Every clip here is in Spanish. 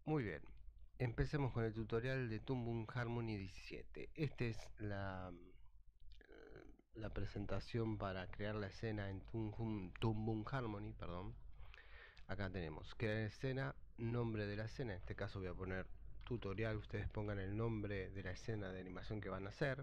Muy bien, empecemos con el tutorial de Toon Boom Harmony 17. Esta es la presentación para crear la escena en Toon Boom Harmony, perdón. Acá tenemos crear escena, nombre de la escena, en este caso voy a poner tutorial, ustedes pongan el nombre de la escena de animación que van a hacer.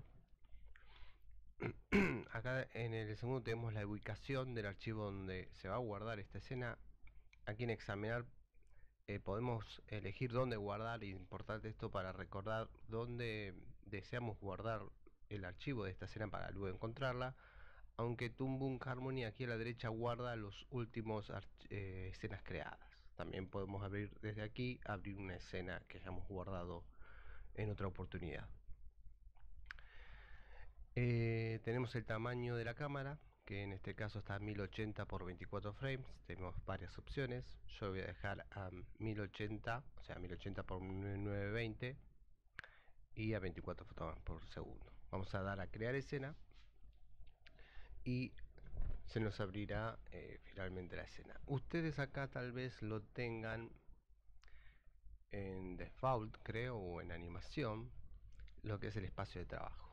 Acá en el segundo tenemos la ubicación del archivo donde se va a guardar esta escena. Aquí en examinar podemos elegir dónde guardar, y importante esto para recordar dónde deseamos guardar el archivo de esta escena para luego encontrarla, aunque Toon Boom Harmony aquí a la derecha guarda los últimos escenas creadas. También podemos abrir desde aquí, abrir una escena que hayamos guardado en otra oportunidad. Tenemos el tamaño de la cámara, que en este caso está a 1080 por 24 frames. Tenemos varias opciones. Yo voy a dejar a 1080, o sea 1080 por 920 y a 24 fotogramas por segundo. Vamos a dar a crear escena y se nos abrirá finalmente la escena. Ustedes acá tal vez lo tengan en default, creo, o en animación, lo que es el espacio de trabajo.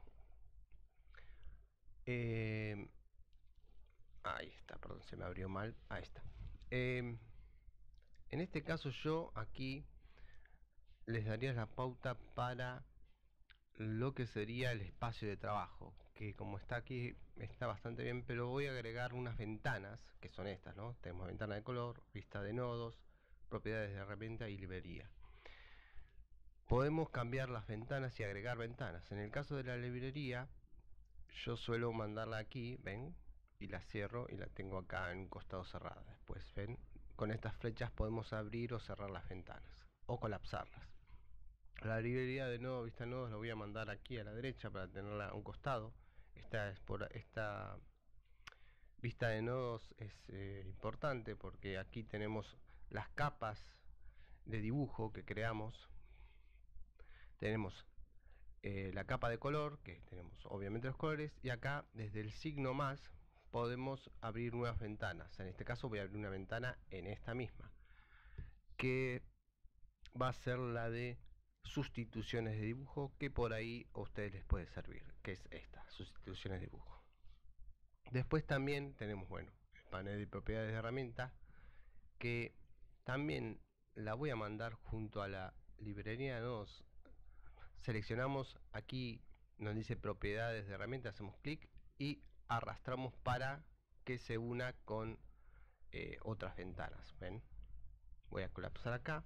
Ahí está, perdón, se me abrió mal. Ahí está. En este caso yo aquí les daría la pauta para lo que sería el espacio de trabajo, que como está aquí está bastante bien, pero voy a agregar unas ventanas, que son estas, ¿no? Tenemos ventana de color, vista de nodos, propiedades de herramienta y librería. Podemos cambiar las ventanas y agregar ventanas. En el caso de la librería, yo suelo mandarla aquí, ven, y la cierro y la tengo acá en un costado cerrada. Después, ven, con estas flechas podemos abrir o cerrar las ventanas o colapsarlas. La librería de nodo, vista de nodos, la voy a mandar aquí a la derecha para tenerla a un costado. Esta vista de nodos es importante porque aquí tenemos las capas de dibujo que creamos. Tenemos la capa de color, que tenemos obviamente los colores, y acá desde el signo más podemos abrir nuevas ventanas. En este caso voy a abrir una ventana en esta misma, que va a ser la de sustituciones de dibujo, que por ahí a ustedes les puede servir, que es esta, sustituciones de dibujo. Después también tenemos, bueno, el panel de propiedades de herramienta, que también la voy a mandar junto a la librería de nodos. Seleccionamos aquí donde dice propiedades de herramienta, hacemos clic y arrastramos para que se una con otras ventanas. ¿Ven? Voy a colapsar acá.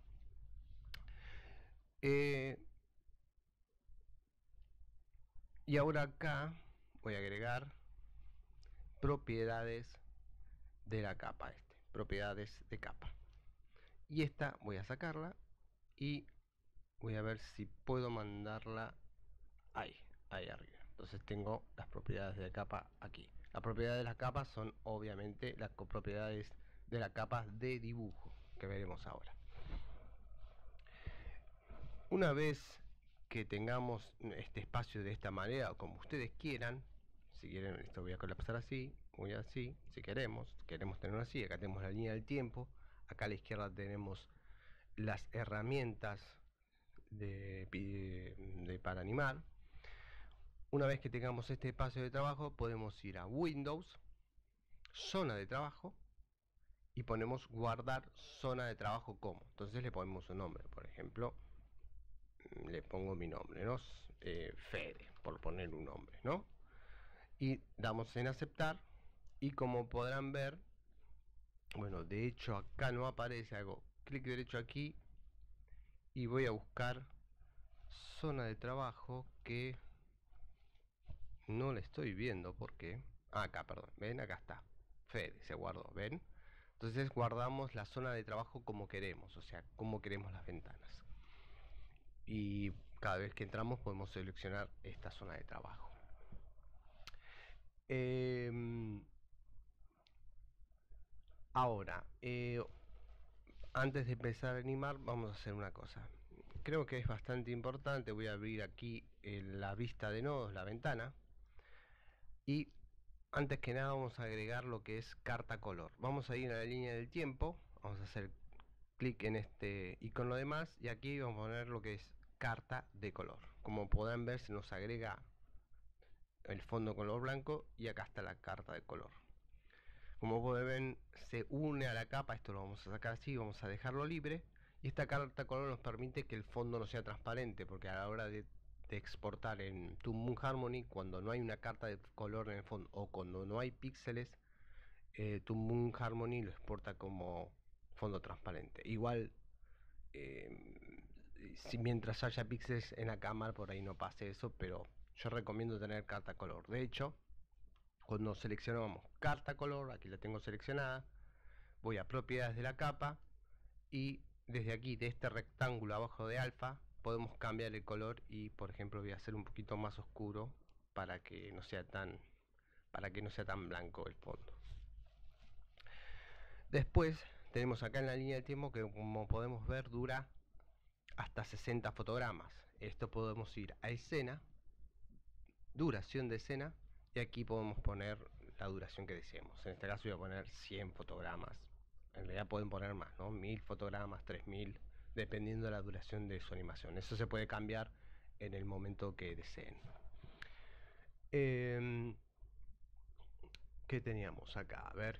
Y ahora acá voy a agregar propiedades de la capa, propiedades de capa. Y esta voy a sacarla y voy a ver si puedo mandarla ahí arriba. Entonces tengo las propiedades de la capa aquí. Las propiedades de las capas son obviamente las propiedades de la capa de dibujo que veremos ahora. Una vez que tengamos este espacio de esta manera o como ustedes quieran, si quieren esto voy a colapsar así, voy así, si queremos tenerlo así. Acá tenemos la línea del tiempo, acá a la izquierda tenemos las herramientas para animar. Una vez que tengamos este espacio de trabajo, podemos ir a Windows, zona de trabajo, y ponemos guardar zona de trabajo como. Entonces le ponemos un nombre, por ejemplo, le pongo mi nombre, ¿no? Fede, por poner un nombre, ¿no? Y damos en aceptar, y como podrán ver, bueno, de hecho acá no aparece, hago clic derecho aquí y voy a buscar zona de trabajo, que no la estoy viendo porque acá, perdón, ven, acá está, Fede, se guardó, ven. Entonces guardamos la zona de trabajo como queremos, o sea, como queremos las ventanas, y cada vez que entramos podemos seleccionar esta zona de trabajo. Ahora, antes de empezar a animar, vamos a hacer una cosa. Creo que es bastante importante. Voy a abrir aquí la vista de nodos, la ventana, y antes que nada vamos a agregar lo que es carta color. Vamos a ir a la línea del tiempo, vamos a hacer clic en este icono de más y aquí vamos a poner lo que es carta de color. Como podrán ver, se nos agrega el fondo color blanco y acá está la carta de color. Como pueden ver, se une a la capa. Esto lo vamos a sacar así, vamos a dejarlo libre, y esta carta de color nos permite que el fondo no sea transparente, porque a la hora de exportar en Toon Moon Harmony, cuando no hay una carta de color en el fondo o cuando no hay píxeles, Toon Moon Harmony lo exporta como fondo transparente. Igual, si mientras haya píxeles en la cámara por ahí no pase eso, pero yo recomiendo tener carta color. De hecho, cuando seleccionamos carta color, aquí la tengo seleccionada, voy a propiedades de la capa y desde aquí, de este rectángulo abajo de alfa, podemos cambiar el color y, por ejemplo, voy a hacer un poquito más oscuro para que no sea tan blanco el fondo. Después tenemos acá en la línea de tiempo que, como podemos ver, dura hasta 60 fotogramas. Esto podemos ir a escena, duración de escena, y aquí podemos poner la duración que deseemos. En este caso voy a poner 100 fotogramas. En realidad pueden poner más, ¿no? 1000 fotogramas, 3000, dependiendo de la duración de su animación. Eso se puede cambiar en el momento que deseen. ¿Qué teníamos acá? A ver,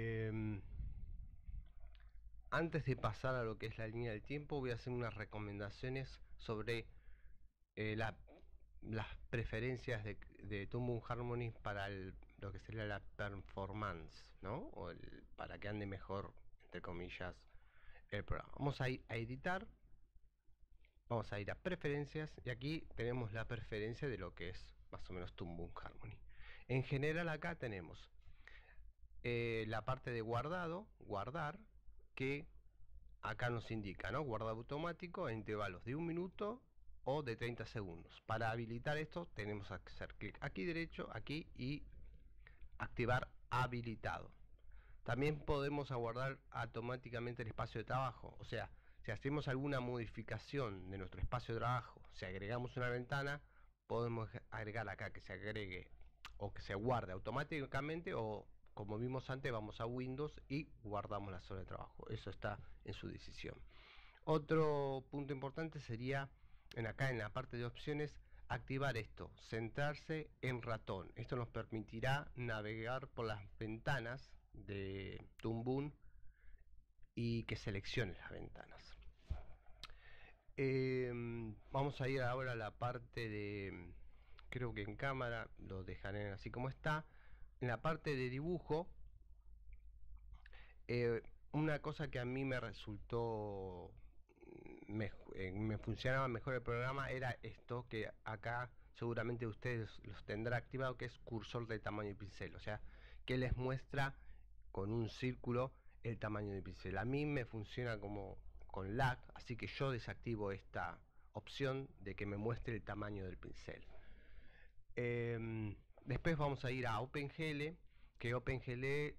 antes de pasar a lo que es la línea del tiempo, voy a hacer unas recomendaciones sobre las preferencias de Toon Moon Harmony para lo que sería la performance, ¿no? O para que ande mejor, entre comillas, el programa. Vamos a ir a editar, vamos a ir a preferencias, y aquí tenemos la preferencia de lo que es más o menos Toon Moon Harmony. En general acá tenemos la parte de guardado, guardar, que acá nos indica, ¿no? Guardado automático en intervalos de 1 minuto o de 30 segundos. Para habilitar esto tenemos que hacer clic aquí derecho, aquí, y activar habilitado. También podemos aguardar automáticamente el espacio de trabajo. O sea, si hacemos alguna modificación de nuestro espacio de trabajo, si agregamos una ventana, podemos agregar acá que se agregue o que se guarde automáticamente, o como vimos antes, vamos a Windows y guardamos la zona de trabajo. Eso está en su decisión. Otro punto importante sería acá en la parte de opciones, activar esto, centrarse en ratón. Esto nos permitirá navegar por las ventanas de Toon Boom y que seleccione las ventanas. Vamos a ir ahora a la parte de, creo que en cámara lo dejaré así como está. En la parte de dibujo, una cosa que a mí me resultó, me funcionaba mejor el programa, era esto, que acá seguramente ustedes los tendrá activado, que es cursor de tamaño de pincel. O sea, que les muestra con un círculo el tamaño de pincel. A mí me funciona como con lag, así que yo desactivo esta opción de que me muestre el tamaño del pincel. Después vamos a ir a OpenGL, que OpenGL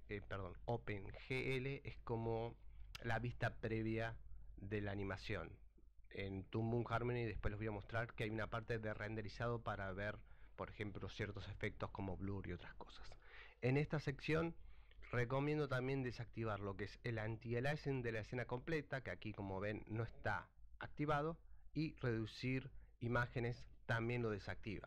es como la vista previa de la animación. En Toon Moon Harmony después les voy a mostrar que hay una parte de renderizado para ver, por ejemplo, ciertos efectos como blur y otras cosas. En esta sección recomiendo también desactivar lo que es el anti-aliasing de la escena completa, que aquí, como ven, no está activado, y reducir imágenes también lo desactiva.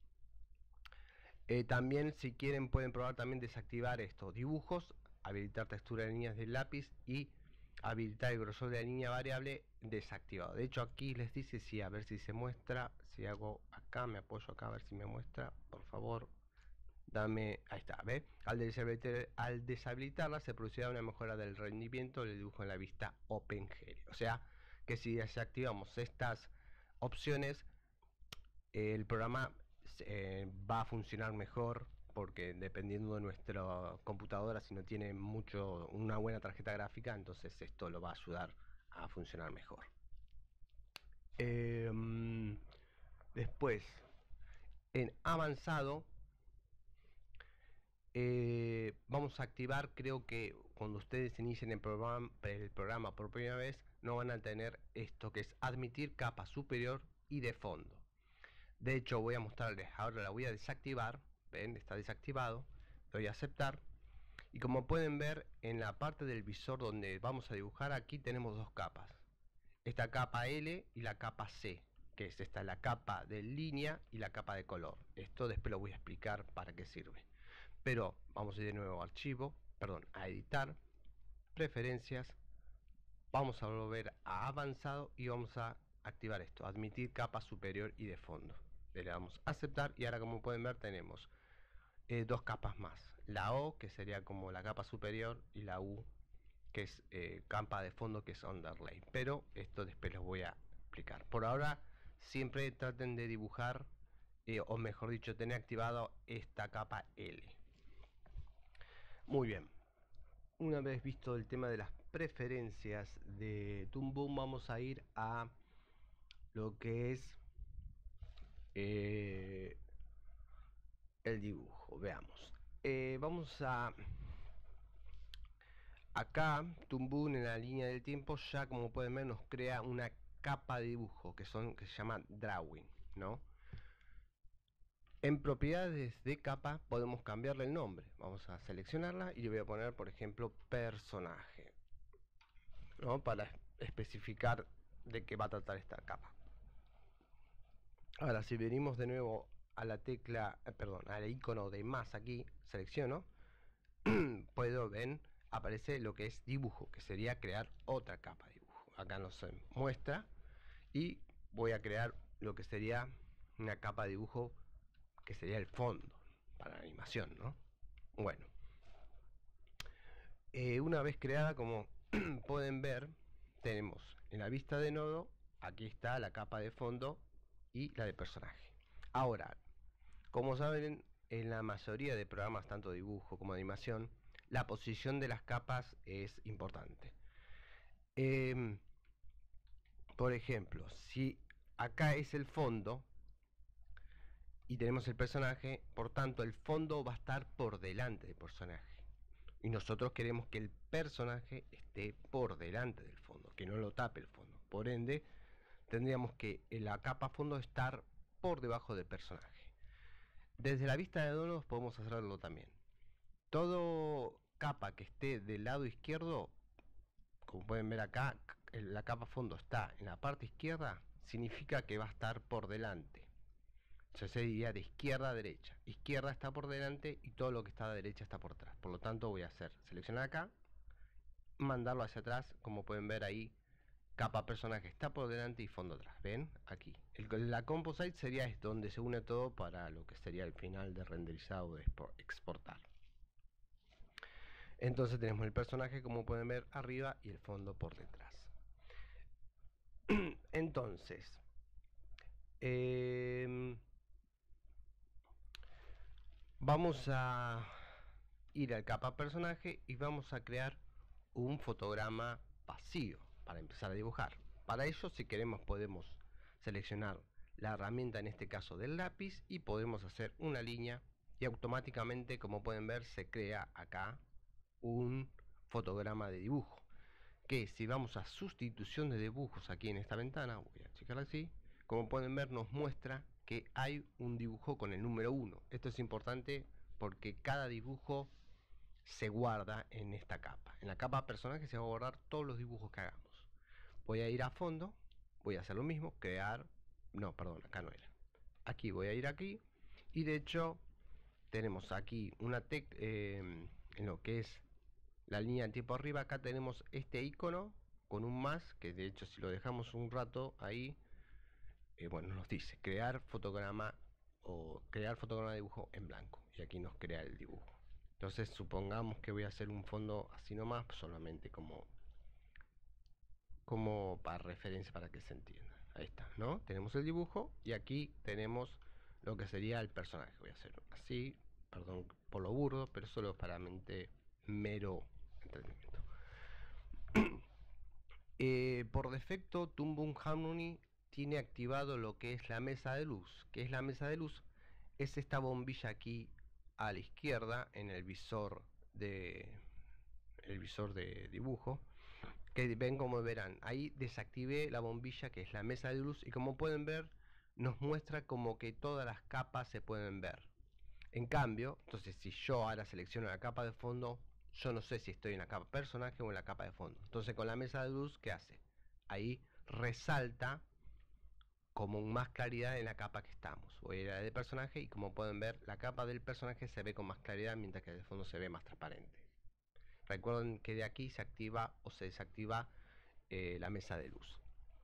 También, si quieren, pueden probar también desactivar estos dibujos, habilitar textura de líneas del lápiz y habilitar el grosor de la línea variable desactivado. De hecho, aquí les dice, sí, a ver si se muestra. Si hago acá, me apoyo acá a ver si me muestra, por favor. Ahí está, ¿ve? Al deshabilitarla se producirá una mejora del rendimiento del dibujo en la vista OpenGL. O sea, que si desactivamos estas opciones, el programa va a funcionar mejor, porque dependiendo de nuestra computadora, si no tiene una buena tarjeta gráfica, entonces esto lo va a ayudar a funcionar mejor. Después, en avanzado, vamos a activar, creo que cuando ustedes inicien el programa por primera vez, no van a tener esto, que es admitir capa superior y de fondo. De hecho, voy a mostrarles, ahora la voy a desactivar. Ven, está desactivado. Doy a aceptar. Y como pueden ver, en la parte del visor donde vamos a dibujar, aquí tenemos dos capas. Esta capa L y la capa C, que es esta, la capa de línea y la capa de color. Esto después lo voy a explicar para qué sirve. Pero vamos a ir de nuevo a archivo, perdón, a editar, preferencias, vamos a volver a avanzado y vamos a activar esto, admitir capa superior y de fondo. Le damos a aceptar y ahora, como pueden ver, tenemos dos capas más. La O, que sería como la capa superior, y la U, que es capa de fondo, que es underlay. Pero esto después los voy a explicar. Por ahora, siempre traten de dibujar, o mejor dicho, tener activado esta capa L. Muy bien. Una vez visto el tema de las preferencias de Toon Boom, vamos a ir a lo que es el dibujo. Veamos. Vamos a acá, Toon Boom en la línea del tiempo, ya como pueden ver, nos crea una capa de dibujo que se llama Drawing, ¿no? En propiedades de capa podemos cambiarle el nombre. Vamos a seleccionarla y le voy a poner, por ejemplo, personaje, ¿no? Para especificar de qué va a tratar esta capa. Ahora, si venimos de nuevo a la tecla, perdón, al icono de más aquí, selecciono, puedo ver, aparece lo que es dibujo, que sería crear otra capa de dibujo. Acá nos muestra y voy a crear lo que sería una capa de dibujo, que sería el fondo para la animación, ¿no? Bueno, una vez creada, como pueden ver, tenemos en la vista de nodo, aquí está la capa de fondo y la de personaje. Ahora, como saben, en la mayoría de programas, tanto dibujo como animación, la posición de las capas es importante. Por ejemplo, si acá es el fondo y tenemos el personaje, por tanto el fondo va a estar por delante del personaje. Y nosotros queremos que el personaje esté por delante del fondo, que no lo tape el fondo. Por ende, tendríamos que en la capa fondo estar por debajo del personaje. Desde la vista de nodos podemos hacerlo también. Todo capa que esté del lado izquierdo, como pueden ver acá, la capa fondo está en la parte izquierda, significa que va a estar por delante. Se diría de izquierda a derecha. Izquierda está por delante y todo lo que está a derecha está por atrás. Por lo tanto, voy a hacer seleccionar acá, mandarlo hacia atrás, como pueden ver ahí, capa personaje está por delante y fondo atrás. ¿Ven? Aquí. La composite sería esto, donde se une todo para lo que sería el final de renderizado o de exportar. Entonces tenemos el personaje, como pueden ver, arriba y el fondo por detrás. Entonces, vamos a ir al capa personaje y vamos a crear un fotograma vacío para empezar a dibujar. Para ello, si queremos, podemos seleccionar la herramienta, en este caso del lápiz, y podemos hacer una línea y automáticamente, como pueden ver, se crea acá un fotograma de dibujo, que si vamos a sustitución de dibujos aquí en esta ventana, voy a checar así, como pueden ver, nos muestra que hay un dibujo con el número 1. Esto es importante porque cada dibujo se guarda en esta capa. En la capa personaje se va a guardar todos los dibujos que hagamos. Voy a ir a fondo, voy a hacer lo mismo, crear, no, perdón, acá no era. Aquí voy a ir aquí y de hecho tenemos aquí una en lo que es la línea de tiempo arriba. Acá tenemos este icono con un más, que de hecho si lo dejamos un rato ahí, bueno, nos dice crear fotograma o crear fotograma de dibujo en blanco, y aquí nos crea el dibujo. Entonces supongamos que voy a hacer un fondo así nomás, solamente como para referencia, para que se entienda. Ahí está, ¿no? Tenemos el dibujo y aquí tenemos lo que sería el personaje. Voy a hacer así, perdón por lo burdo, pero solo para mero entretenimiento. Por defecto, Toon Boom Harmony tiene activado lo que es la mesa de luz. ¿Qué es la mesa de luz? Es esta bombilla aquí a la izquierda en el visor de dibujo, que ven, como verán, ahí desactivé la bombilla que es la mesa de luz, y como pueden ver nos muestra como que todas las capas se pueden ver. En cambio, entonces si yo ahora selecciono la capa de fondo, yo no sé si estoy en la capa personaje o en la capa de fondo. Entonces con la mesa de luz, ¿qué hace? Ahí resalta como más claridad en la capa que estamos. Voy a ir a la de personaje y como pueden ver, la capa del personaje se ve con más claridad mientras que el fondo se ve más transparente. Recuerden que de aquí se activa o se desactiva la mesa de luz.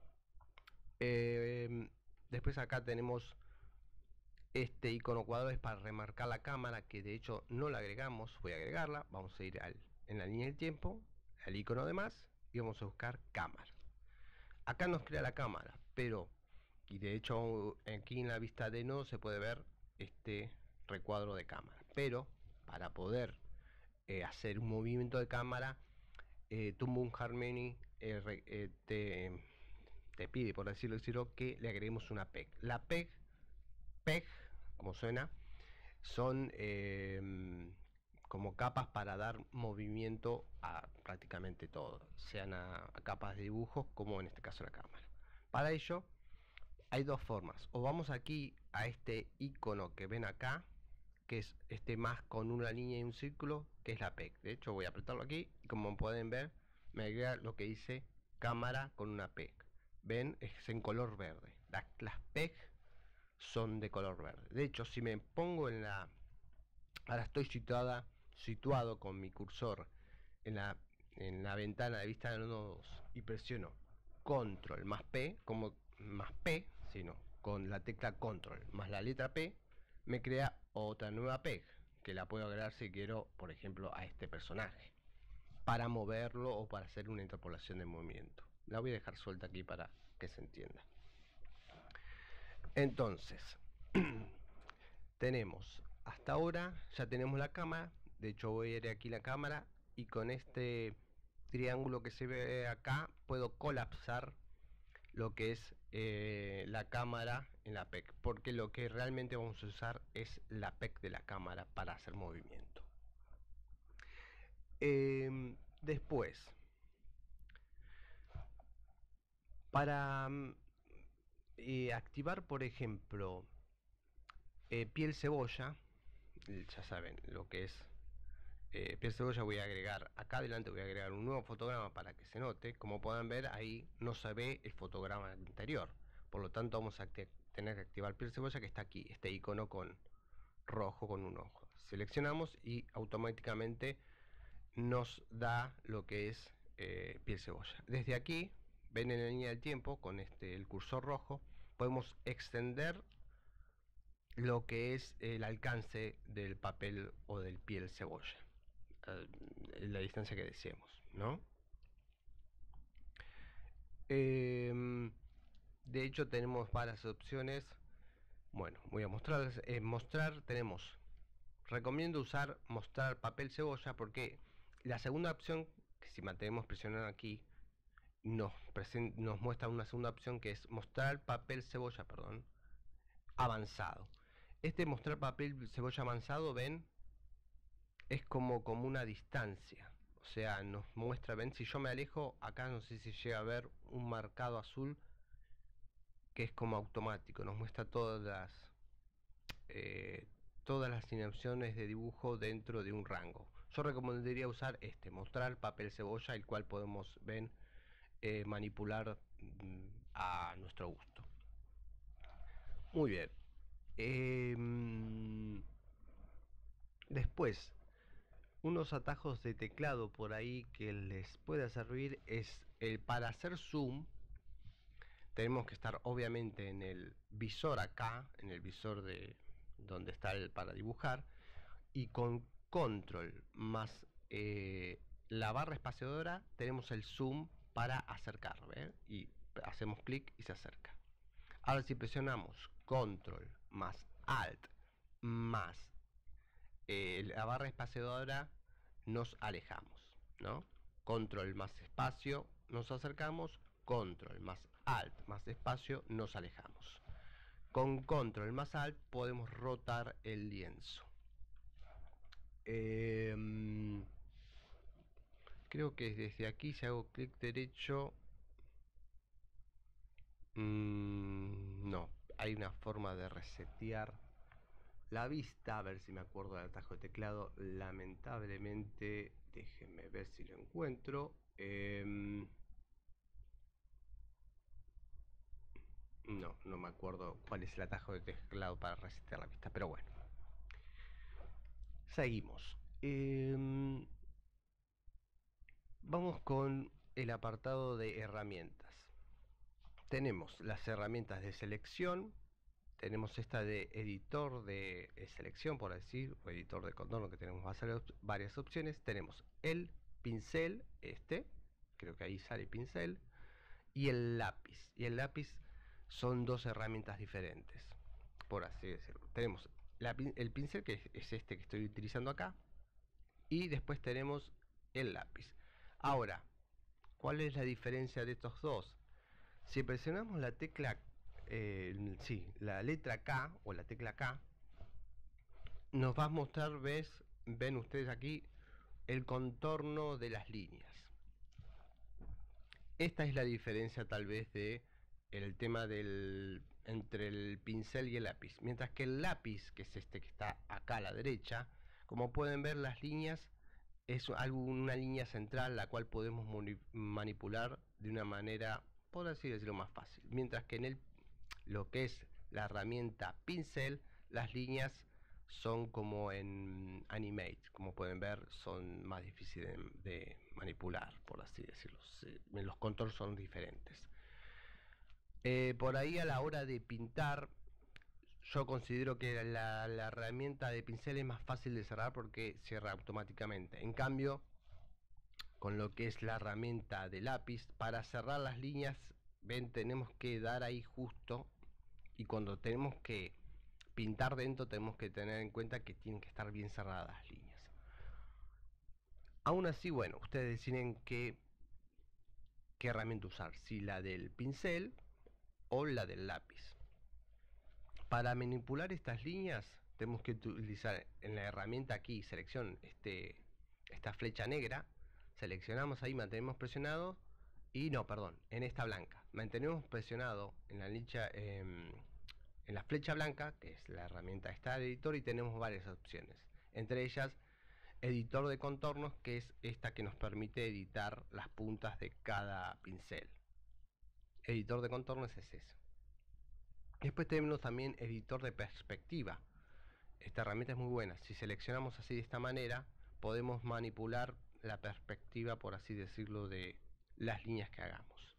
Después acá tenemos este icono cuadrado, es para remarcar la cámara, que de hecho no la agregamos. Voy a agregarla, vamos a ir en la línea del tiempo, al icono de más, y vamos a buscar cámara. Acá nos crea la cámara, pero, y de hecho aquí en la vista de nodo se puede ver este recuadro de cámara, pero para poder hacer un movimiento de cámara, Toon Harmony te pide, por decirlo así, que le agreguemos una PEG. La PEG, como suena, son como capas para dar movimiento a prácticamente todo, sean a capas de dibujos como en este caso la cámara. Para ello hay dos formas: o vamos aquí a este icono que ven acá, que es este más con una línea y un círculo, que es la PEG. De hecho voy a apretarlo aquí y como pueden ver me agrega lo que dice cámara con una PEG. Ven, es en color verde. Las PEG son de color verde. De hecho, si me pongo en la... Ahora estoy situado con mi cursor en la ventana de vista de nodos y presiono control más P, como más P, sino con la tecla control más la letra P, me crea otra nueva PEG, que la puedo agregar si quiero, por ejemplo, a este personaje, para moverlo o para hacer una interpolación de movimiento. La voy a dejar suelta aquí para que se entienda. Entonces, tenemos, hasta ahora ya tenemos la cámara. De hecho voy a ir aquí la cámara y con este triángulo que se ve acá puedo colapsar lo que es la cámara en la PEG, porque lo que realmente vamos a usar es la PEG de la cámara para hacer movimiento. Después, para activar, por ejemplo, piel cebolla, ya saben lo que es piel cebolla. Voy a agregar acá adelante, voy a agregar un nuevo fotograma para que se note. Como pueden ver, ahí no se ve el fotograma anterior, por lo tanto vamos a tener que activar piel cebolla, que está aquí, este icono con rojo con un ojo. Seleccionamos y automáticamente nos da lo que es piel cebolla. Desde aquí ven en la línea del tiempo con el cursor rojo, podemos extender lo que es el alcance del papel o del piel cebolla, la distancia que deseemos, ¿no? De hecho tenemos varias opciones. Bueno, voy a mostrarles. Mostrar, tenemos, recomiendo usar mostrar papel cebolla, porque la segunda opción, que si mantenemos presionado aquí, nos muestra una segunda opción, que es mostrar papel cebolla, perdón, avanzado. Este mostrar papel cebolla avanzado, ven, es como una distancia. O sea, nos muestra, ven, si yo me alejo, acá no sé si llega a ver un marcado azul que es como automático, nos muestra todas las opciones de dibujo dentro de un rango. Yo recomendaría usar mostrar papel cebolla, el cual podemos ver manipular a nuestro gusto. Muy bien. Después, unos atajos de teclado por ahí que les pueda servir es para hacer zoom. Tenemos que estar obviamente en el visor acá, en el visor de donde está el para dibujar, y con control más la barra espaciadora tenemos el zoom para acercar, ¿ven? Y hacemos clic y se acerca. Ahora si presionamos control más alt más la barra espaciadora, nos alejamos, ¿no? Control más espacio, nos acercamos. Control más alt más espacio, nos alejamos. Con control más alt podemos rotar el lienzo. Creo que desde aquí, si hago clic derecho, no, hay una forma de resetear la vista, a ver si me acuerdo del atajo de teclado. Lamentablemente déjenme ver si lo encuentro. No me acuerdo cuál es el atajo de teclado para resetear la vista, pero bueno. Seguimos. Vamos con el apartado de herramientas. Tenemos las herramientas de selección, tenemos esta de editor de selección, por decir, o editor de contorno, que tenemos varias opciones. Tenemos el pincel, creo que ahí sale pincel, y el lápiz. Y el lápiz son dos herramientas diferentes, por así decirlo. Tenemos el pincel, que es este que estoy utilizando acá, y después tenemos el lápiz. Ahora, ¿cuál es la diferencia de estos dos? Si presionamos la tecla, la letra K o la tecla K, nos va a mostrar, ven ustedes aquí, el contorno de las líneas. Esta es la diferencia tal vez de el tema entre el pincel y el lápiz. Mientras que el lápiz, que es este que está acá a la derecha, como pueden ver, las líneas es una línea central la cual podemos manipular de una manera, por así decirlo, más fácil. Mientras que en lo que es la herramienta pincel, las líneas son como en Animate, como pueden ver, son más difíciles de manipular, por así decirlo. Los contornos son diferentes. Por ahí, a la hora de pintar, yo considero que la herramienta de pincel es más fácil de cerrar porque cierra automáticamente. En cambio, con lo que es la herramienta de lápiz, para cerrar las líneas, ven, tenemos que dar ahí justo, y cuando tenemos que pintar dentro tenemos que tener en cuenta que tienen que estar bien cerradas las líneas. Aún así, bueno, ustedes deciden qué herramienta usar, si la del pincel o la del lápiz. Para manipular estas líneas tenemos que utilizar en la herramienta aquí, selección, esta flecha negra, seleccionamos ahí, mantenemos presionado, y no, perdón, en esta blanca, mantenemos presionado en la flecha blanca, que es la herramienta esta de editor, y tenemos varias opciones, entre ellas editor de contornos, que es esta que nos permite editar las puntas de cada pincel. Editor de contornos es ese. Después tenemos también editor de perspectiva. Esta herramienta es muy buena. Si seleccionamos así de esta manera, podemos manipular la perspectiva, por así decirlo, de las líneas que hagamos.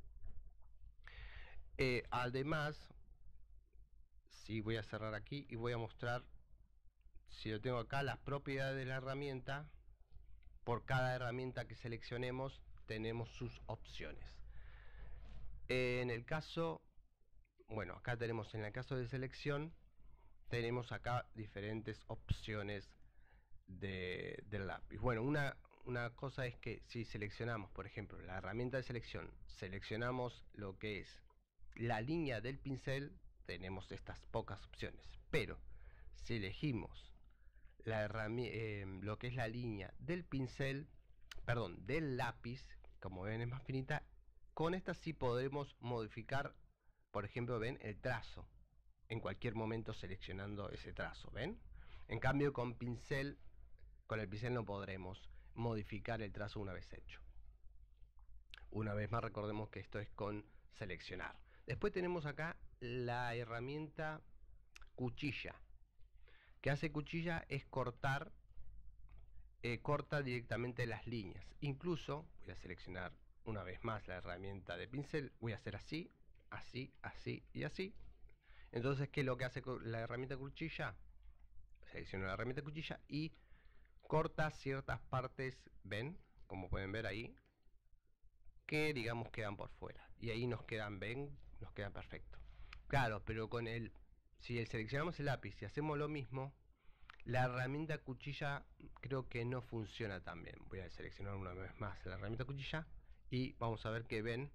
Además, si voy a cerrar aquí y voy a mostrar, si lo tengo acá, las propiedades de la herramienta. Por cada herramienta que seleccionemos tenemos sus opciones. En el caso, bueno, acá tenemos, en el caso de selección, tenemos acá diferentes opciones del lápiz. Bueno, una cosa es que si seleccionamos, por ejemplo, la herramienta de selección, seleccionamos lo que es la línea del pincel, tenemos estas pocas opciones. Pero si elegimos lo que es la línea del pincel, perdón, del lápiz, como ven es más finita, con esta sí podemos modificar, por ejemplo, ven el trazo, en cualquier momento seleccionando ese trazo, ven. En cambio con el pincel no podremos modificar el trazo una vez hecho. Una vez más, recordemos que esto es con seleccionar. Después tenemos acá la herramienta cuchilla. Que hace cuchilla es cortar, corta directamente las líneas. Incluso voy a seleccionar una vez más la herramienta de pincel, voy a hacer así, así, así y así. Entonces, ¿qué es lo que hace la herramienta cuchilla? Selecciono la herramienta cuchilla y corta ciertas partes, ven, como pueden ver ahí, que digamos quedan por fuera, y ahí nos quedan, ven, nos quedan perfectos. Claro, pero si seleccionamos el lápiz y hacemos lo mismo, la herramienta cuchilla creo que no funciona tan bien. Voy a seleccionar una vez más la herramienta cuchilla y vamos a ver que ven,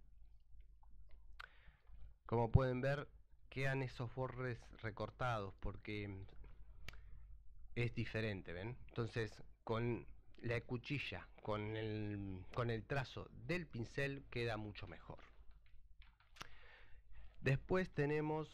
como pueden ver, quedan esos bordes recortados porque es diferente, ven. Entonces, con la cuchilla, con el trazo del pincel, queda mucho mejor. Después tenemos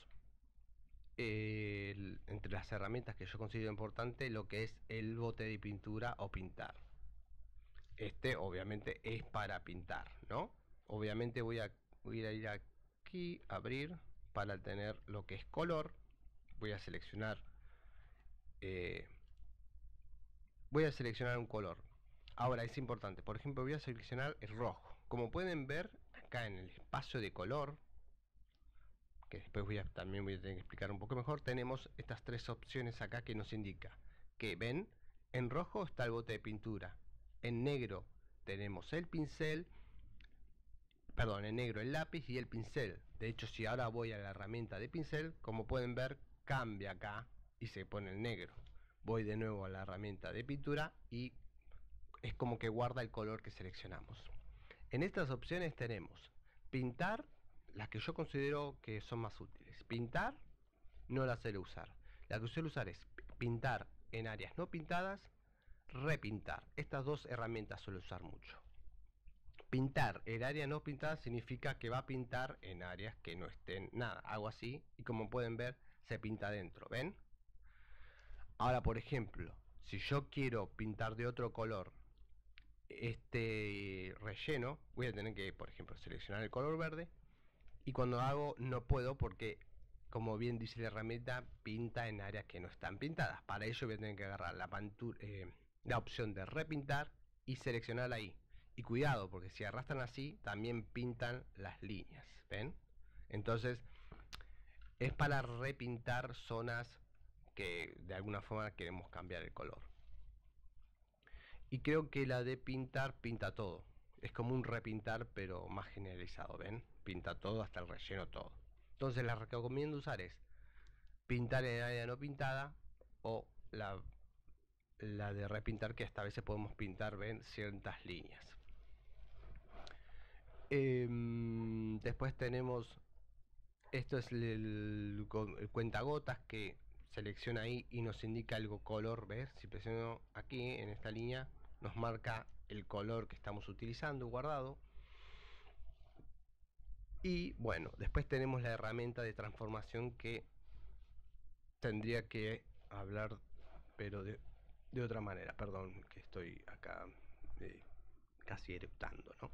entre las herramientas que yo considero importante, lo que es el bote de pintura o pintar. Este obviamente es para pintar, ¿no? Obviamente voy a ir aquí, abrir, para tener lo que es color. Voy a seleccionar un color. Ahora es importante, por ejemplo, voy a seleccionar el rojo. Como pueden ver acá en el espacio de color, que después también voy a tener que explicar un poco mejor, tenemos estas tres opciones acá que nos indica que, ven, en rojo está el bote de pintura, en negro tenemos el pincel, perdón, en negro el lápiz y el pincel. De hecho, si ahora voy a la herramienta de pincel, como pueden ver, cambia acá y se pone el negro. Voy de nuevo a la herramienta de pintura y es como que guarda el color que seleccionamos. En estas opciones tenemos pintar, las que yo considero que son más útiles. Pintar no la suelo usar. La que suelo usar es pintar en áreas no pintadas, repintar. Estas dos herramientas suelo usar mucho. Pintar en área no pintada significa que va a pintar en áreas que no estén nada. Hago así y como pueden ver se pinta adentro, ¿ven? Ahora, por ejemplo, si yo quiero pintar de otro color este relleno, voy a tener que, por ejemplo, seleccionar el color verde y cuando hago no puedo porque, como bien dice la herramienta, pinta en áreas que no están pintadas. Para ello voy a tener que agarrar la opción de repintar y seleccionar ahí. Y cuidado, porque si arrastran así, también pintan las líneas, ¿ven? Entonces, es para repintar zonas que de alguna forma queremos cambiar el color. Y creo que la de pintar pinta todo. Es como un repintar, pero más generalizado, ¿ven? Pinta todo, hasta el relleno, todo. Entonces la que recomiendo usar es pintar en área no pintada o la de repintar, que hasta a veces podemos pintar, ven, ciertas líneas. Después tenemos, esto es el cuentagotas que selecciona ahí y nos indica algo color, ¿ves? Si presiono aquí en esta línea nos marca el color que estamos utilizando guardado. Y bueno, después tenemos la herramienta de transformación que tendría que hablar, pero de otra manera. Perdón, que estoy acá casi eructando, ¿no?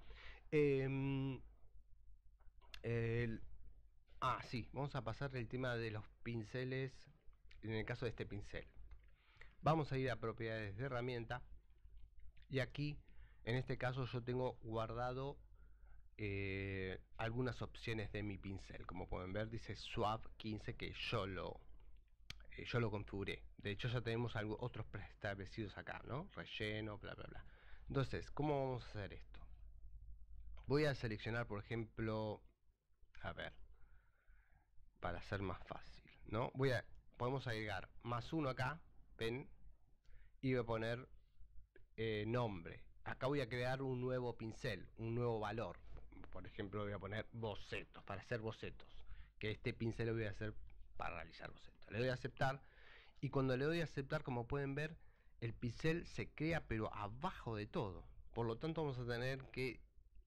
Sí, vamos a pasar el tema de los pinceles. En el caso de este pincel, vamos a ir a propiedades de herramienta y aquí, en este caso, yo tengo guardado algunas opciones de mi pincel. Como pueden ver, dice Suave 15, que yo lo configuré. De hecho, ya tenemos otros preestablecidos acá, ¿no? Relleno, bla, bla, bla. Entonces, ¿cómo vamos a hacer esto? Voy a seleccionar, por ejemplo, a ver, para hacer más fácil, ¿no? Podemos agregar +1 acá, ven, y voy a poner nombre. Acá voy a crear un nuevo pincel, un nuevo valor. Por ejemplo, voy a poner bocetos, para hacer bocetos. Que este pincel lo voy a hacer para realizar bocetos. Le doy a aceptar y cuando le doy a aceptar, como pueden ver, el pincel se crea pero abajo de todo. Por lo tanto vamos a tener que,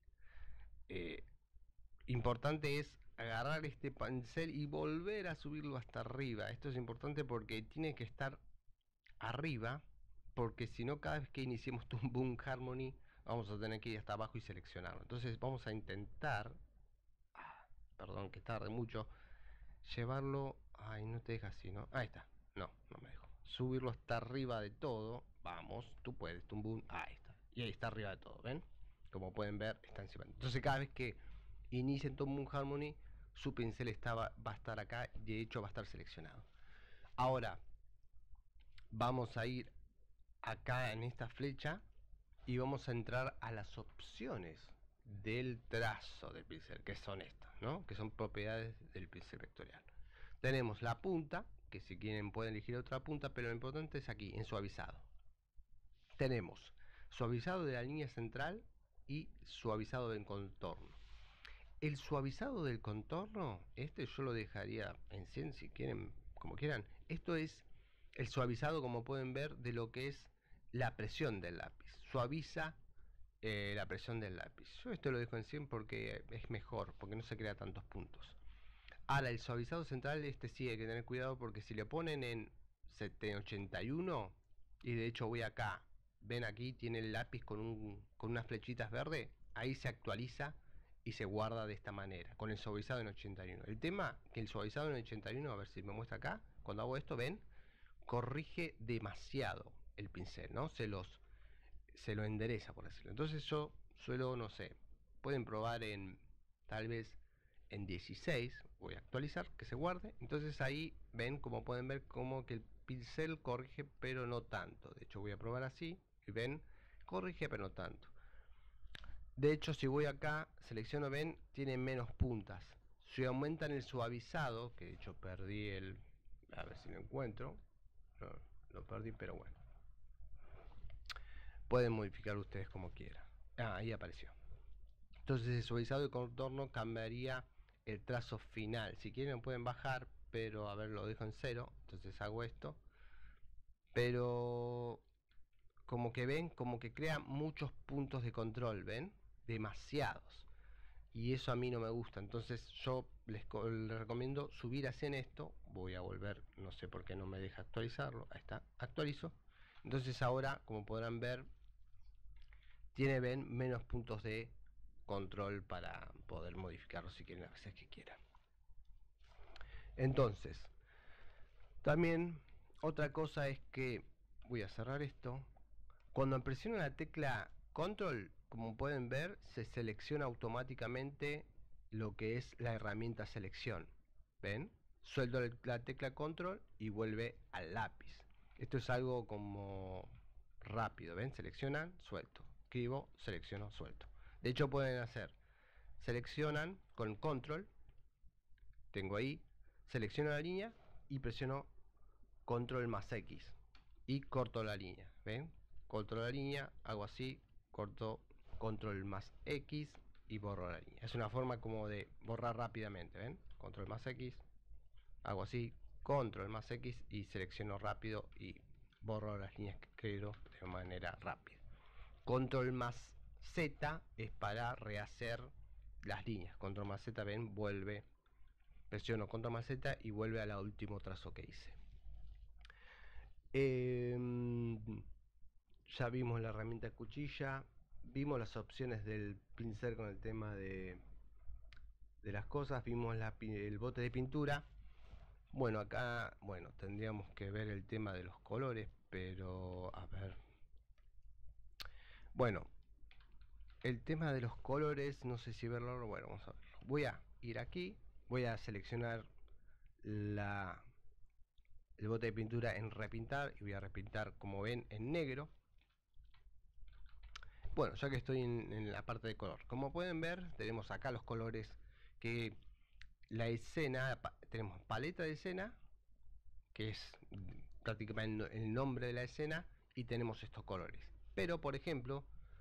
importante es agarrar este pincel y volver a subirlo hasta arriba. Esto es importante porque tiene que estar arriba, porque si no, cada vez que iniciemos Toon Boom Harmony vamos a tener que ir hasta abajo y seleccionarlo. Entonces vamos a intentar, perdón que tarde mucho, llevarlo, no te deja así, ¿no? Ahí está, no me dejó. Subirlo hasta arriba de todo, vamos, tú puedes, Toon Boom, ahí está. Y ahí está arriba de todo, ¿ven? Como pueden ver, está encima. Entonces cada vez que inicien Toon Boom Harmony, su pincel va a estar acá, de hecho va a estar seleccionado. Ahora, vamos a ir acá en esta flecha y vamos a entrar a las opciones del trazo del pincel, que son estas, ¿no? Que son propiedades del pincel vectorial. Tenemos la punta, que si quieren pueden elegir otra punta, pero lo importante es aquí, en suavizado. Tenemos suavizado de la línea central y suavizado del contorno. El suavizado del contorno, yo lo dejaría en 100 si quieren, como quieran. Esto es el suavizado, como pueden ver, de lo que es la presión del lápiz. Suaviza la presión del lápiz. Yo esto lo dejo en 100 porque es mejor, porque no se crea tantos puntos. Ahora, el suavizado central, sí hay que tener cuidado porque si le ponen en 81, y de hecho voy acá, ven aquí, tiene el lápiz con unas flechitas verdes, ahí se actualiza y se guarda de esta manera, con el suavizado en 81. El tema que el suavizado en 81, a ver si me muestra acá, cuando hago esto, ven, corrige demasiado el pincel, ¿no? Se lo endereza, por decirlo. Entonces yo suelo, no sé, pueden probar en tal vez en 16, voy a actualizar, que se guarde. Entonces ahí ven, como pueden ver, como que el pincel corrige, pero no tanto. De hecho voy a probar así y ven, corrige, pero no tanto. De hecho, si voy acá, selecciono, ven, tiene menos puntas. Si aumentan el suavizado, que de hecho perdí el, a ver si lo encuentro, lo perdí, pero bueno, pueden modificar ustedes como quieran. Ahí apareció. Entonces el suavizado y contorno cambiaría el trazo final. Si quieren pueden bajar, pero a ver, lo dejo en 0. Entonces hago esto. Pero como que ven, como que crea muchos puntos de control, ¿ven? Demasiados. Y eso a mí no me gusta. Entonces yo les recomiendo subir así en esto. Voy a volver, no sé por qué no me deja actualizarlo. Ahí está, actualizo. Entonces ahora, como podrán ver, tiene, ven, menos puntos de control para poder modificarlo si quieren las veces que quieran. Entonces, también otra cosa es que, voy a cerrar esto, cuando presiono la tecla control, como pueden ver, se selecciona automáticamente lo que es la herramienta selección. ¿Ven? Suelto la tecla control y vuelve al lápiz. Esto es algo como rápido, ¿ven? Seleccionan, suelto. Escribo, selecciono, suelto. De hecho pueden hacer, seleccionan con control, tengo ahí, selecciono la línea y presiono control más X y corto la línea, ¿ven? Corto la línea, hago así, corto control más X y borro la línea. Es una forma como de borrar rápidamente, ¿ven? Control más X, hago así, control más X y selecciono rápido y borro las líneas que quiero de manera rápida. Control más Z es para rehacer las líneas. Control más Z, ven, vuelve, presiono control más Z y vuelve al último trazo que hice. Ya vimos la herramienta cuchilla, vimos las opciones del pincel con el tema de las cosas, vimos el bote de pintura. Bueno, acá, bueno, tendríamos que ver el tema de los colores, pero a ver. Bueno, el tema de los colores, no sé si verlo, bueno, vamos a verlo. Voy a ir aquí, voy a seleccionar el bote de pintura en repintar y voy a repintar, como ven, en negro. Bueno, ya que estoy en la parte de color, como pueden ver, tenemos acá los colores que la escena, tenemos paleta de escena, que es prácticamente el nombre de la escena, y tenemos estos colores. Pero por ejemplo,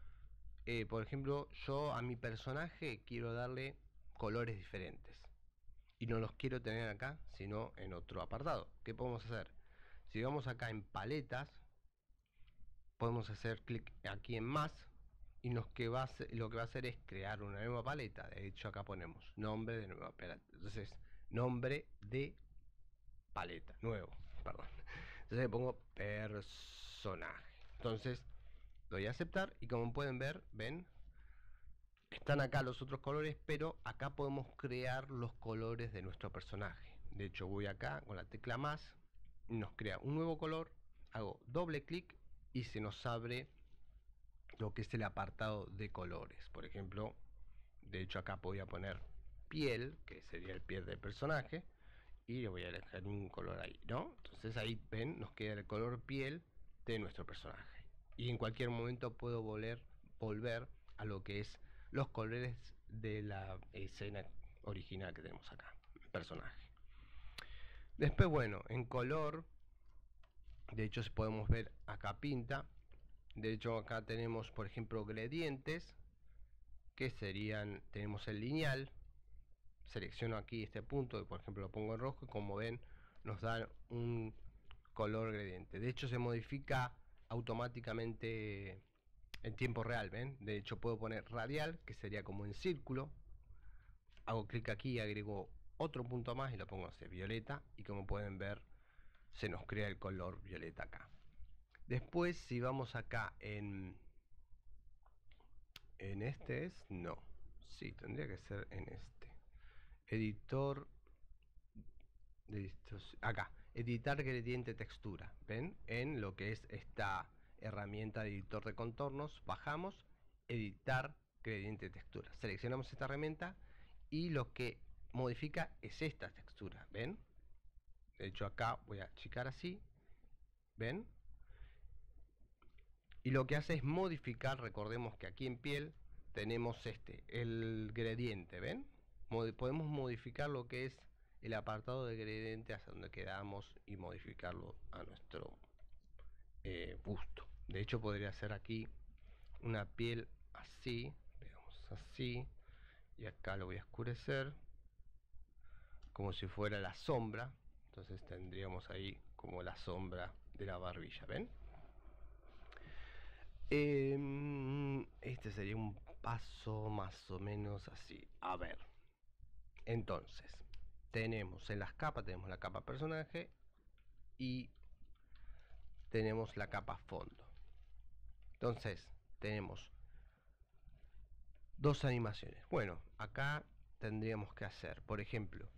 yo a mi personaje quiero darle colores diferentes y no los quiero tener acá, sino en otro apartado. ¿Qué podemos hacer? Si vamos acá en paletas, podemos hacer clic aquí en más y lo que va a hacer es crear una nueva paleta. De hecho acá ponemos nombre de nueva paleta. Entonces, nombre de paleta, nuevo, perdón. Entonces le pongo personaje. Entonces doy a aceptar y como pueden ver, ven, están acá los otros colores, pero acá podemos crear los colores de nuestro personaje. De hecho voy acá con la tecla más, nos crea un nuevo color, hago doble clic y se nos abre lo que es el apartado de colores. Por ejemplo, de hecho acá voy a poner piel, que sería el piel del personaje, y le voy a dejar un color ahí, ¿no? Entonces ahí ven, nos queda el color piel de nuestro personaje. Y en cualquier momento puedo volver a lo que es los colores de la escena original que tenemos acá, el personaje. Después, bueno, en color, de hecho podemos ver acá pinta. De hecho acá tenemos, por ejemplo, gradientes, que serían, tenemos el lineal. Selecciono aquí este punto y por ejemplo lo pongo en rojo y como ven nos da un color gradiente. De hecho se modifica automáticamente en tiempo real, ¿ven? De hecho puedo poner radial, que sería como en círculo. Hago clic aquí y agrego otro punto más y lo pongo así, violeta, y como pueden ver se nos crea el color violeta acá. Después, si vamos acá en este es, no, sí, tendría que ser en este. Editor de acá, editar gradiente textura. ¿Ven? En lo que es esta herramienta de editor de contornos, bajamos, editar gradiente textura. Seleccionamos esta herramienta y lo que modifica es esta textura. ¿Ven? De hecho acá voy a achicar así. ¿Ven? Y lo que hace es modificar, recordemos que aquí en piel tenemos el gradiente, ¿ven? Podemos modificar lo que es el apartado de gradiente hasta donde quedamos y modificarlo a nuestro gusto. De hecho podría ser aquí una piel así, veamos así, y acá lo voy a oscurecer como si fuera la sombra. Entonces tendríamos ahí como la sombra de la barbilla, ¿ven? Este sería un paso más o menos así. A ver, entonces tenemos en las capas, tenemos la capa personaje y tenemos la capa fondo. Entonces tenemos dos animaciones. Bueno, acá tendríamos que hacer, por ejemplo,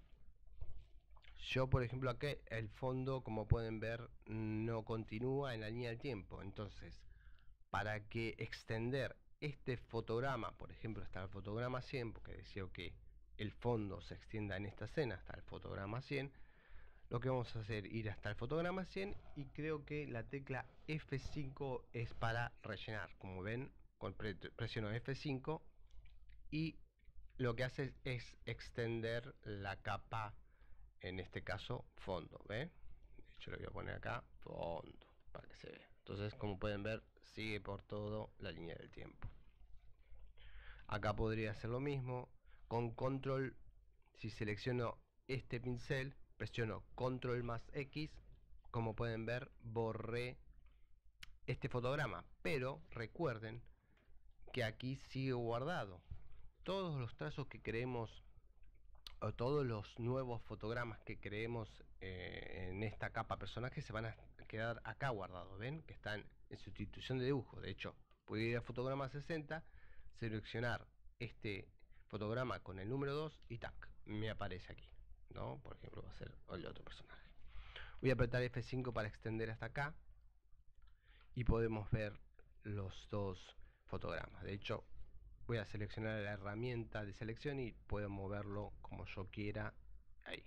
aquí el fondo, como pueden ver, no continúa en la línea del tiempo. Entonces, para que extender este fotograma, por ejemplo, hasta el fotograma 100, porque decía que el fondo se extienda en esta escena hasta el fotograma 100, lo que vamos a hacer es ir hasta el fotograma 100 y creo que la tecla F5 es para rellenar. Como ven, presiono F5 y lo que hace es extender la capa, en este caso fondo. ¿Ve? De hecho, lo voy a poner acá fondo para que se vea. Entonces, como pueden ver, sigue por todo la línea del tiempo. Acá podría hacer lo mismo con control. Si selecciono este pincel, presiono control más X, como pueden ver, borré este fotograma, pero recuerden que aquí sigue guardado. Todos los trazos que creemos o todos los nuevos fotogramas que creemos en esta capa personaje se van a quedar acá guardados. Ven que están en sustitución de dibujo. De hecho, puedo ir a fotograma 60, seleccionar este fotograma con el número 2 y tac, me aparece aquí, ¿no? Por ejemplo, va a ser el otro personaje. Voy a apretar F5 para extender hasta acá y podemos ver los dos fotogramas. De hecho, voy a seleccionar la herramienta de selección y puedo moverlo como yo quiera ahí.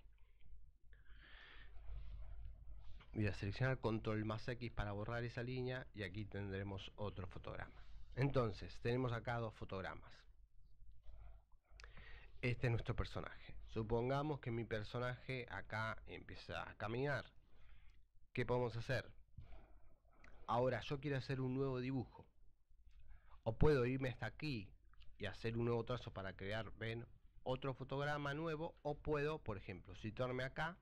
Voy a seleccionar control más X para borrar esa línea y aquí tendremos otro fotograma. Entonces tenemos acá dos fotogramas. Este es nuestro personaje. Supongamos que mi personaje acá empieza a caminar. ¿Qué podemos hacer? Ahora yo quiero hacer un nuevo dibujo. O puedo irme hasta aquí y hacer un nuevo trazo para crear, ven, otro fotograma nuevo. O puedo, por ejemplo, situarme acá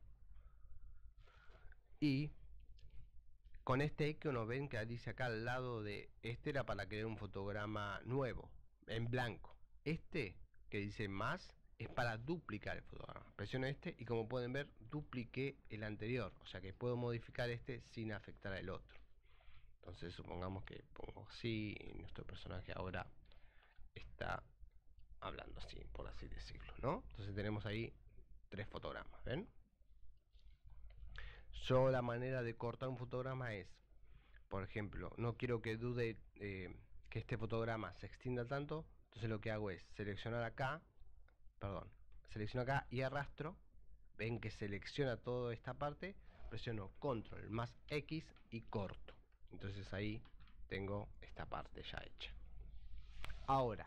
y con este icono, ven que dice acá al lado de este, era para crear un fotograma nuevo en blanco. Este que dice más es para duplicar el fotograma. Presiono este y como pueden ver dupliqué el anterior, o sea que puedo modificar este sin afectar al otro. Entonces supongamos que pongo así y nuestro personaje ahora está hablando así, por así decirlo, ¿no? Entonces tenemos ahí tres fotogramas, ¿ven? Yo la manera de cortar un fotograma es, por ejemplo, no quiero que dude que este fotograma se extienda tanto, entonces lo que hago es seleccionar acá, selecciono acá y arrastro. Ven que selecciona toda esta parte, presiono control más X y corto. Entonces ahí tengo esta parte ya hecha. Ahora,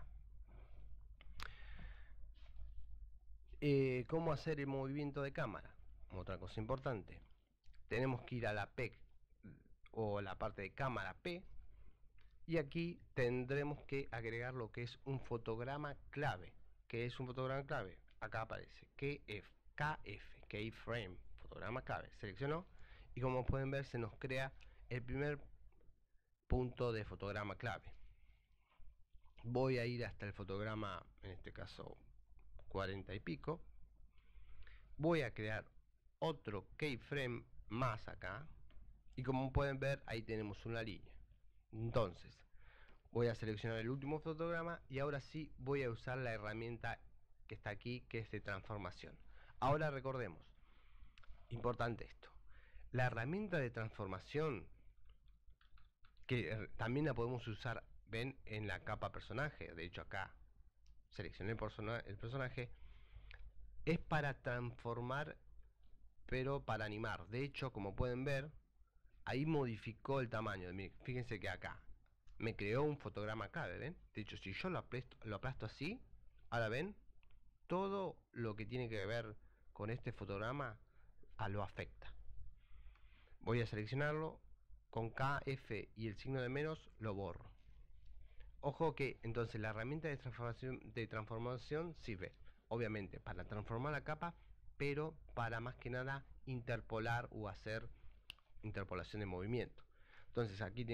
¿cómo hacer el movimiento de cámara? Otra cosa importante, tenemos que ir a la P o la parte de cámara P y aquí tendremos que agregar lo que es un fotograma clave. ¿Qué es un fotograma clave? Acá aparece KF, keyframe, fotograma clave. Selecciono y como pueden ver se nos crea el primer punto de fotograma clave. Voy a ir hasta el fotograma, en este caso 40 y pico. Voy a crear otro keyframe más acá. Y como pueden ver, ahí tenemos una línea. Entonces, voy a seleccionar el último fotograma y ahora sí voy a usar la herramienta que está aquí, que es de transformación. Ahora recordemos, importante esto, la herramienta de transformación, que también la podemos usar, ven, en la capa personaje. De hecho, acá seleccioné el personaje, es para transformar, pero para animar. De hecho, como pueden ver, ahí modificó el tamaño. Fíjense que acá me creó un fotograma acá, ¿ven? De hecho, si yo lo aplasto así, ahora ven, todo lo que tiene que ver con este fotograma lo afecta. Voy a seleccionarlo, con K, F y el signo de menos lo borro. Ojo que entonces la herramienta de transformación sirve, obviamente, para transformar la capa, pero para más que nada interpolar o hacer interpolación de movimiento. Entonces aquí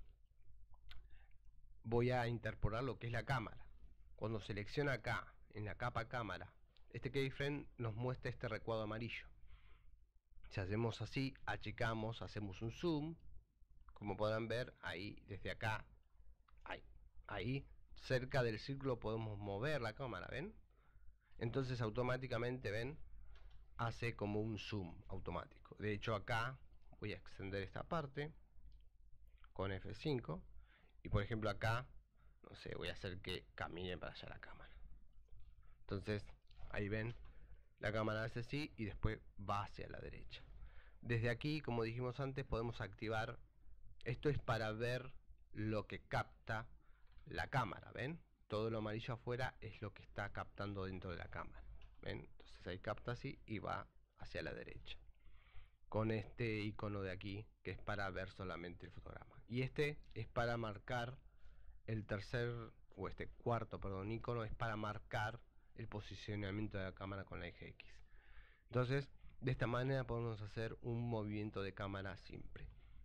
voy a interpolar lo que es la cámara. Cuando selecciona acá, en la capa cámara, este keyframe nos muestra este recuadro amarillo. Si hacemos así, achicamos, hacemos un zoom, como podrán ver, ahí, desde acá, ahí, cerca del círculo podemos mover la cámara, ¿ven? Entonces automáticamente, ¿ven? Hace como un zoom automático. De hecho acá voy a extender esta parte con F5 y por ejemplo acá, no sé, voy a hacer que camine para allá la cámara. Entonces ahí ven, la cámara hace así y después va hacia la derecha. Desde aquí, como dijimos antes, podemos activar, esto es para ver lo que capta la cámara, ¿ven? Todo lo amarillo afuera es lo que está captando dentro de la cámara, ¿ven? Entonces ahí capta así y va hacia la derecha, con este icono de aquí, que es para ver solamente el fotograma. Y este es para marcar el tercer, o este cuarto, perdón, icono es para marcar el posicionamiento de la cámara con la eje X. Entonces, de esta manera podemos hacer un movimiento de cámara simple.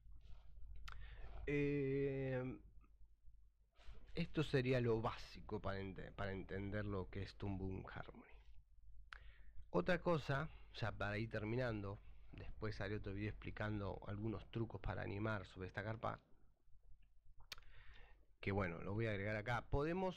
Esto sería lo básico para entender lo que es Toon Boom Harmony. Otra cosa, ya para ir terminando, después haré otro video explicando algunos trucos para animar sobre esta carpa, que bueno, lo voy a agregar acá. Podemos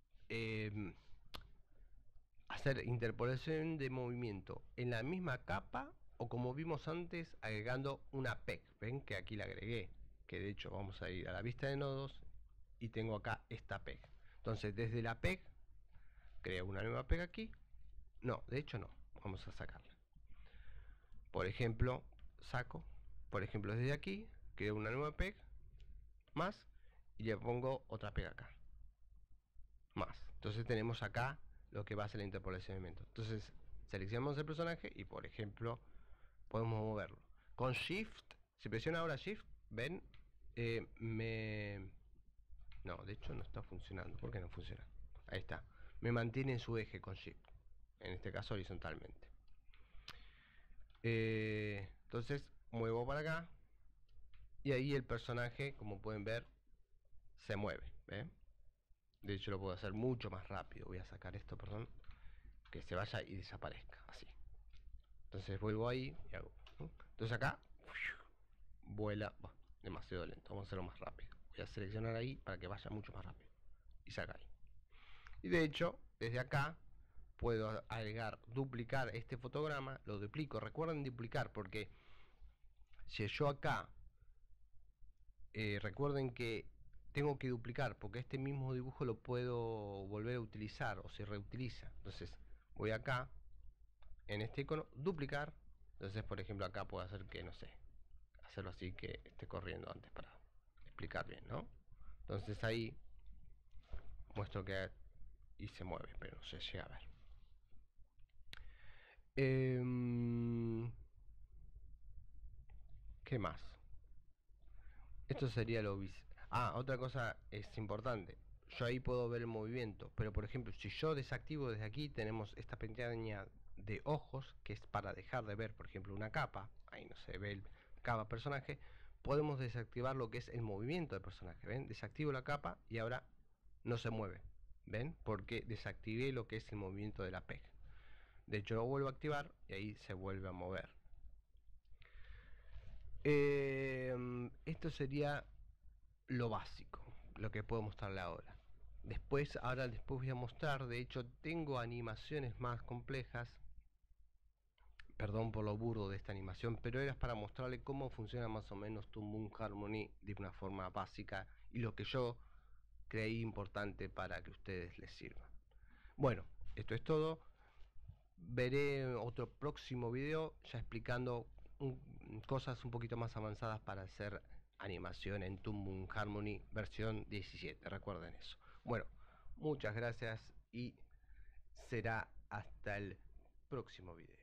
hacer interpolación de movimiento en la misma capa o, como vimos antes, agregando una PEG. Ven que aquí la agregué, que de hecho vamos a ir a la vista de nodos y tengo acá esta PEG. Entonces desde la PEG creo una nueva PEG aquí. No, de hecho no, vamos a sacarla. Por ejemplo, saco, por ejemplo desde aquí creo una nueva PEG más y le pongo otra PEG acá más. Entonces tenemos acá lo que va a ser la interpolación de movimiento. Entonces seleccionamos el personaje y por ejemplo podemos moverlo con Shift. Si presiono ahora Shift, ven, no, de hecho no está funcionando. ¿Por qué no funciona? Ahí está, me mantiene en su eje con Shift, en este caso horizontalmente. Entonces muevo para acá y ahí el personaje, como pueden ver, se mueve, ¿ven? De hecho lo puedo hacer mucho más rápido. Voy a sacar esto, perdón, que se vaya y desaparezca, así. Entonces vuelvo ahí y hago, entonces acá vuela, demasiado lento, vamos a hacerlo más rápido. Voy a seleccionar ahí para que vaya mucho más rápido y saca ahí. Y de hecho, desde acá puedo agregar, duplicar este fotograma, lo duplico. Recuerden duplicar, porque si yo acá, recuerden que tengo que duplicar, porque este mismo dibujo lo puedo volver a utilizar o se reutiliza. Entonces voy acá, en este icono, duplicar. Entonces, por ejemplo, acá puedo hacer que, no sé, hacerlo así que esté corriendo antes para explicar bien, ¿no? Entonces ahí muestro que y se mueve, pero no se llega a ver. ¿Qué más? Esto sería lo otra cosa es importante. Yo ahí puedo ver el movimiento, pero por ejemplo, si yo desactivo desde aquí, tenemos esta pestaña de ojos, que es para dejar de ver, por ejemplo, una capa. Ahí no se ve el capa personaje. Podemos desactivar lo que es el movimiento del personaje. ¿Ven? Desactivo la capa y ahora no se mueve. ¿Ven? Porque desactivé lo que es el movimiento de la PEG. De hecho lo vuelvo a activar y ahí se vuelve a mover. Esto sería lo básico, lo que puedo mostrarle ahora. Después voy a mostrar, de hecho tengo animaciones más complejas. Perdón por lo burdo de esta animación, pero era para mostrarle cómo funciona más o menos Toon Boom Harmony de una forma básica y lo que yo creí importante para que ustedes les sirva. Bueno, esto es todo. Veré otro próximo video ya explicando cosas un poquito más avanzadas para hacer animación en Toon Boom Harmony versión 17. Recuerden eso. Bueno, muchas gracias y será hasta el próximo video.